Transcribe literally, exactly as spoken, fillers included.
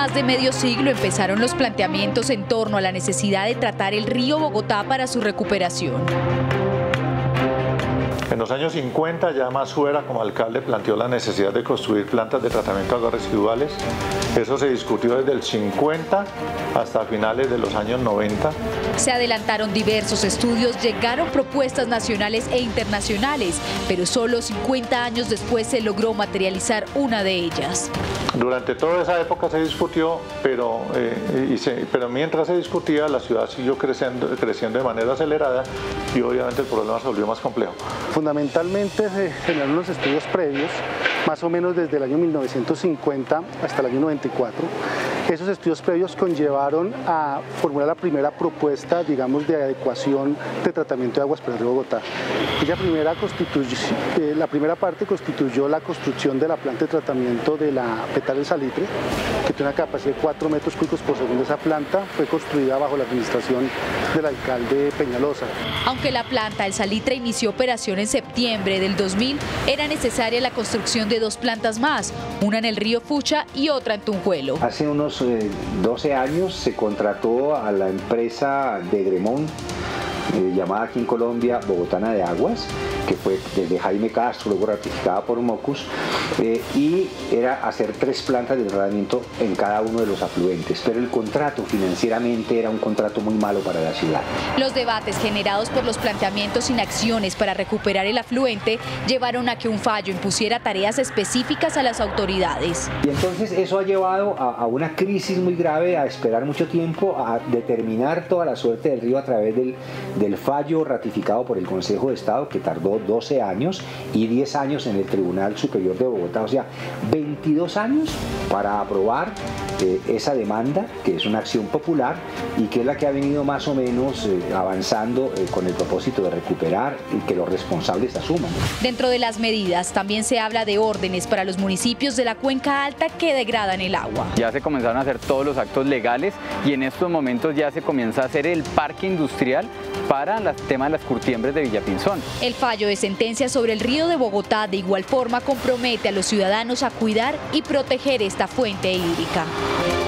más de medio siglo empezaron los planteamientos en torno a la necesidad de tratar el río Bogotá para su recuperación. En los años cincuenta, ya Masuera como alcalde planteó la necesidad de construir plantas de tratamiento de aguas residuales. Eso se discutió desde el cincuenta hasta finales de los años noventa. Se adelantaron diversos estudios, llegaron propuestas nacionales e internacionales, pero solo cincuenta años después se logró materializar una de ellas. Durante toda esa época se discutió, pero, eh, y se, pero mientras se discutía, la ciudad siguió creciendo, creciendo de manera acelerada y obviamente el problema se volvió más complejo. Fundamentalmente se generaron los estudios previos, más o menos desde el año mil novecientos cincuenta hasta el año noventa y cuatro. Esos estudios previos conllevaron a formular la primera propuesta, digamos, de adecuación de tratamiento de aguas para el río Bogotá. Ella primera constituyó, eh, la primera parte constituyó la construcción de la planta de tratamiento de la Petal del Salitre, que tiene una capacidad de cuatro metros cúbicos por segundo. Esa planta fue construida bajo la administración del alcalde Peñalosa. Aunque la planta El Salitre inició operación en septiembre del dos mil, era necesaria la construcción de dos plantas más, una en el río Fucha y otra en Tunjuelo. Hace unos eh, doce años se contrató a la empresa de Gremont, eh, llamada aquí en Colombia Bogotana de Aguas, que fue desde Jaime Castro, luego ratificada por Mocus, eh, y era hacer tres plantas de tratamiento en cada uno de los afluentes, pero el contrato financieramente era un contrato muy malo para la ciudad. Los debates generados por los planteamientos sin acciones para recuperar el afluente llevaron a que un fallo impusiera tareas específicas a las autoridades. Y entonces eso ha llevado a, a una crisis muy grave, a esperar mucho tiempo, a determinar toda la suerte del río a través del, del fallo ratificado por el Consejo de Estado, que tardó doce años, y diez años en el Tribunal Superior de Bogotá, o sea, veintidós años para aprobar eh, esa demanda, que es una acción popular y que es la que ha venido más o menos eh, avanzando eh, con el propósito de recuperar y que los responsables asuman. Dentro de las medidas también se habla de órdenes para los municipios de la Cuenca Alta que degradan el agua. Ya se comenzaron a hacer todos los actos legales y en estos momentos ya se comienza a hacer el parque industrial para el tema de las curtiembres de Villapinzón. El fallo de sentencia sobre el río de Bogotá de igual forma compromete a los ciudadanos a cuidar y proteger esta fuente hídrica.